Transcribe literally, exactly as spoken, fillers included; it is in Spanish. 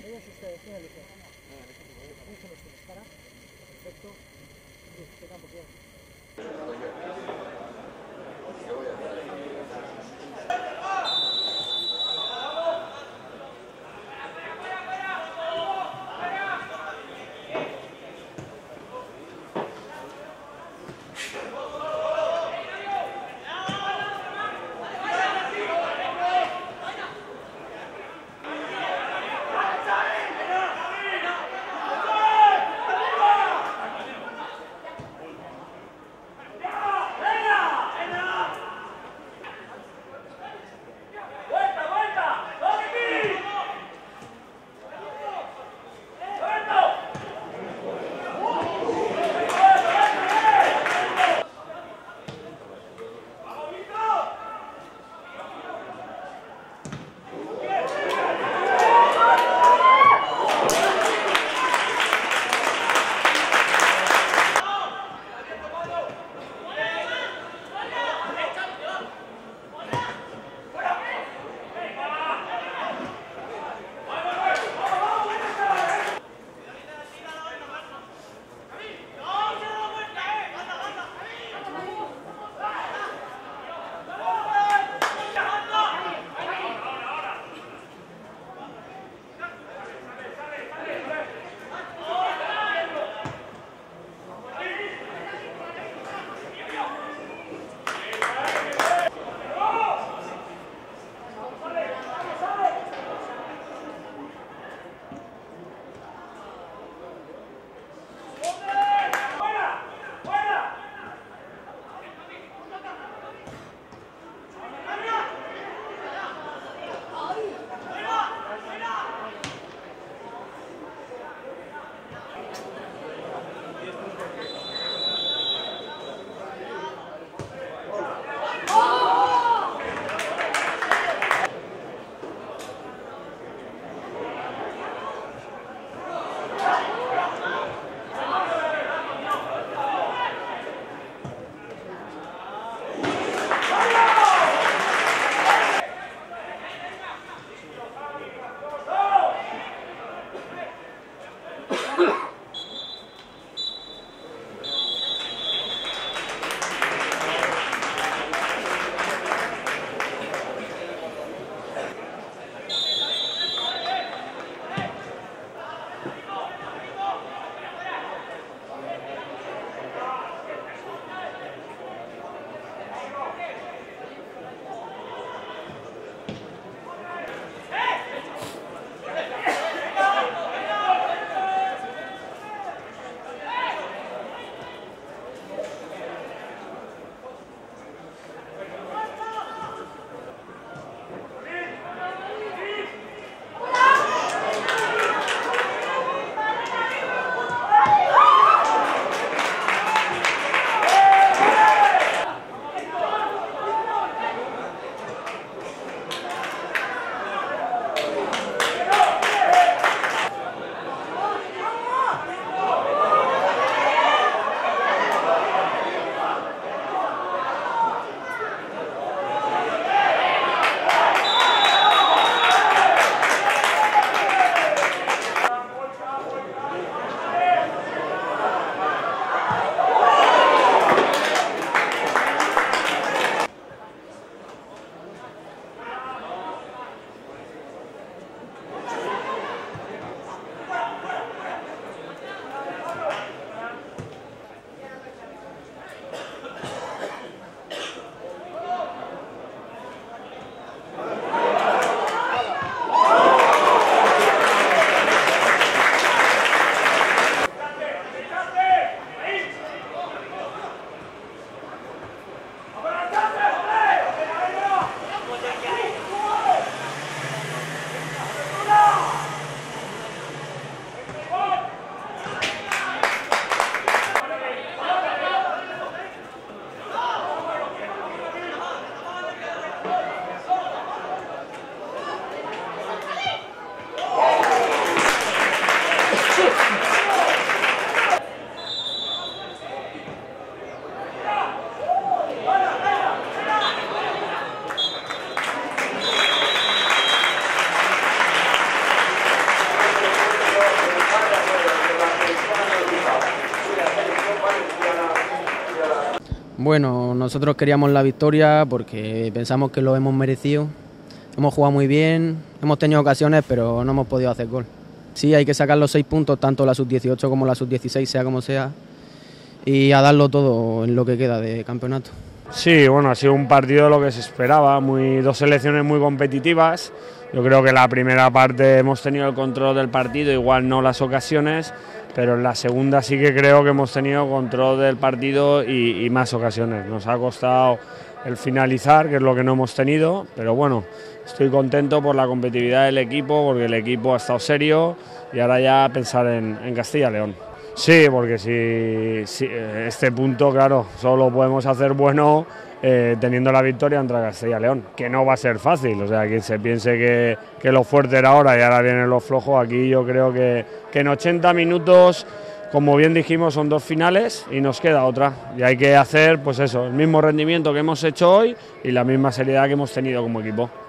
Ella es usted, ¿quién elige? Elige los que dispara. Perfecto. Te campo, bien. Bueno, nosotros queríamos la victoria porque pensamos que lo hemos merecido. Hemos jugado muy bien, hemos tenido ocasiones, pero no hemos podido hacer gol. Sí, hay que sacar los seis puntos, tanto la sub dieciocho como la sub dieciséis, sea como sea, y a darlo todo en lo que queda de campeonato. Sí, bueno, ha sido un partido lo que se esperaba, muy, dos selecciones muy competitivas. Yo creo que la primera parte hemos tenido el control del partido, igual no las ocasiones, pero en la segunda sí que creo que hemos tenido control del partido y, y más ocasiones. Nos ha costado el finalizar, que es lo que no hemos tenido, pero bueno, estoy contento por la competitividad del equipo, porque el equipo ha estado serio y ahora ya pensar en, en Castilla y León. Sí, porque si, si este punto, claro, solo podemos hacer bueno eh, teniendo la victoria contra Castilla y León, que no va a ser fácil. O sea, quien se piense que, que lo fuerte era ahora y ahora vienen los flojos, aquí yo creo que, que en ochenta minutos, como bien dijimos, son dos finales y nos queda otra. Y hay que hacer, pues eso, el mismo rendimiento que hemos hecho hoy y la misma seriedad que hemos tenido como equipo.